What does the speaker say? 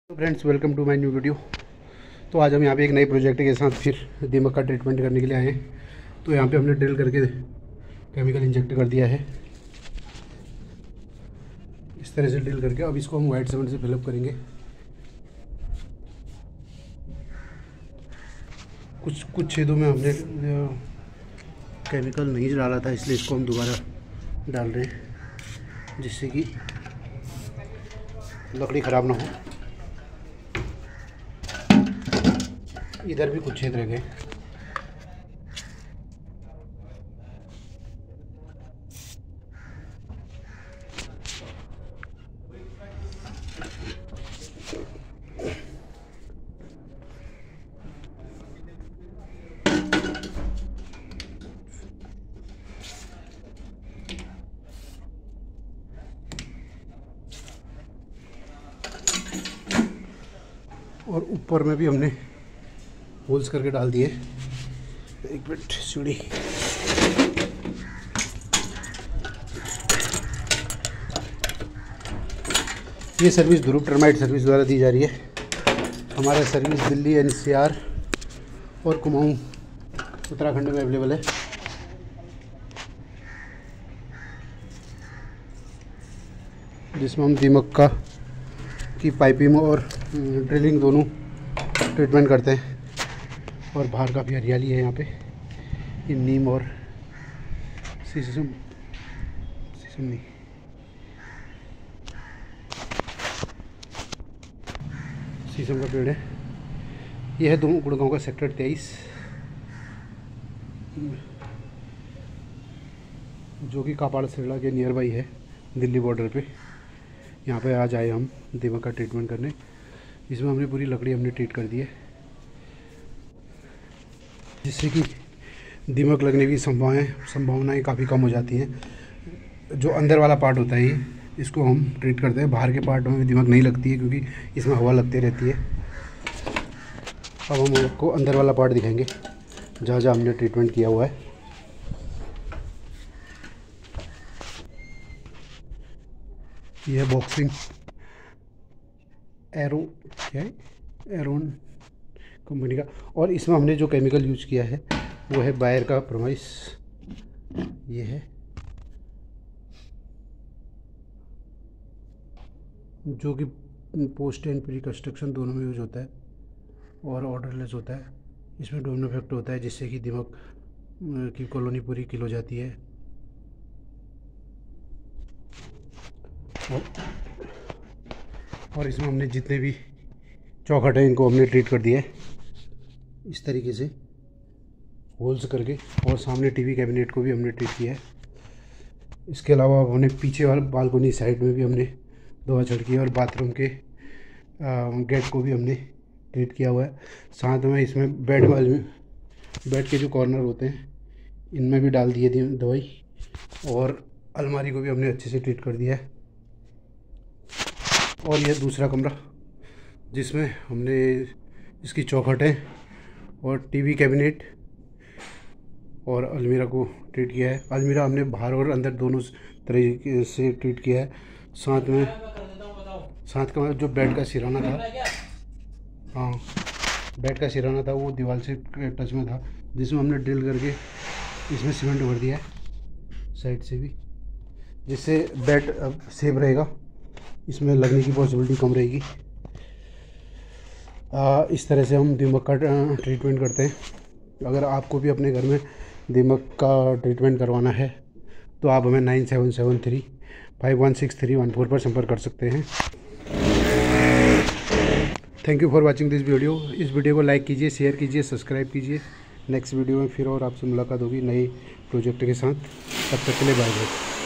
Friends, welcome to my new video. तो आज हम यहाँ पे एक नए प्रोजेक्ट के साथ फिर दीमक का ट्रीटमेंट करने के लिए आए हैं। तो यहाँ पे हमने ड्रिल करके केमिकल इंजेक्ट कर दिया है, इस तरह से ड्रिल करके। अब इसको हम वाइट सीमेंट से फिलअप करेंगे। कुछ छेदों में हमने केमिकल नहीं डाला था, इसलिए इसको हम दोबारा डाल रहे हैं, जिससे कि लकड़ी ख़राब ना हो। इधर भी कुछ छेद रह गए। और ऊपर में भी हमने होल्स करके डाल दिए। एक मिनट, सीढ़ी। ये सर्विस ध्रुव टर्माइट सर्विस द्वारा दी जा रही है। हमारा सर्विस दिल्ली, NCR और कुमाऊं उत्तराखंड में अवेलेबल है। जिसमें हम दीमक की पाइपिंग और ड्रिलिंग दोनों ट्रीटमेंट करते हैं। और बाहर काफ़ी हरियाली है यहाँ पे। ये नीम और शीशम नहीं, शीशम का पेड़ है। यह है गुड़गांव का सेक्टर 23, जो कि कापाड़ सिरड़ा के नियर बाई है, दिल्ली बॉर्डर पे। यहाँ पे आज आए हम दीमक का ट्रीटमेंट करने। इसमें हमने पूरी लकड़ी ट्रीट कर दी है, जिससे कि दीमक लगने की संभावनाएं काफ़ी कम हो जाती हैं। जो अंदर वाला पार्ट होता है, इसको हम ट्रीट करते हैं। बाहर के पार्ट में दीमक नहीं लगती है, क्योंकि इसमें हवा लगती रहती है। अब हम आपको अंदर वाला पार्ट दिखाएंगे, जहाँ जहाँ हमने ट्रीटमेंट किया हुआ है। यह बॉक्सिंग एरोन कंपनी का। और इसमें हमने जो केमिकल यूज किया है वो है बायर का प्रॉमिस। ये है जो कि पोस्ट एंड प्री कंस्ट्रक्शन दोनों में यूज होता है और ऑर्डरलेस होता है। इसमें डोमिनो इफेक्ट होता है, जिससे कि दीमक की कॉलोनी पूरी किल हो जाती है। और इसमें हमने जितने भी चौखट हैं, इनको हमने ट्रीट कर दिया है इस तरीके से होल्स करके। और सामने टीवी कैबिनेट को भी हमने ट्रीट किया है। इसके अलावा हमने पीछे वाले बालकोनी साइड में भी हमने दवा छिड़की है, और बाथरूम के गेट को भी हमने ट्रीट किया हुआ है। साथ में इसमें बेड के जो कॉर्नर होते हैं, इनमें भी डाल दिए दवाई। और अलमारी को भी हमने अच्छे से ट्रीट कर दिया है। और यह दूसरा कमरा, जिसमें हमने इसकी चौखटें और टीवी कैबिनेट और अलमीरा को ट्रीट किया है। अलमीरा हमने बाहर और अंदर दोनों तरीके से ट्रीट किया है। साथ का जो बेड का सिराना था, बेड का सिराना था, वो दीवार से टच में था, जिसमें हमने ड्रिल करके इसमें सीमेंट भर दिया है साइड से भी, जिससे बेड सेफ रहेगा। इसमें लगने की पॉसिबिलिटी कम रहेगी। इस तरह से हम दीमक का ट्रीटमेंट करते हैं। अगर आपको भी अपने घर में दीमक का ट्रीटमेंट करवाना है, तो आप हमें 9773 516314 पर संपर्क कर सकते हैं। Thank you for watching this video. इस वीडियो को लाइक कीजिए, शेयर कीजिए, सब्सक्राइब कीजिए। नेक्स्ट वीडियो में फिर और आपसे मुलाकात होगी नए प्रोजेक्ट के साथ। तब तक के लिए बाय बाय।